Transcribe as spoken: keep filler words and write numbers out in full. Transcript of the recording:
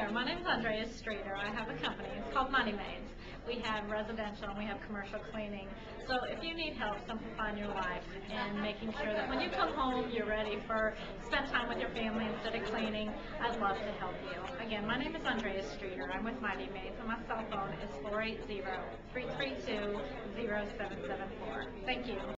there, my name is Andrea Strieter. I have a company. It's called Maids. We have residential and we have commercial cleaning. So if you need help simplifying your life and making sure that when you come home you're ready for spend time with your family instead of cleaning, I'd love to help you. Again, my name is Andrea Strieter. I'm with Maids and my cell phone is four eight zero, three three two, zero seven seven four. Thank you.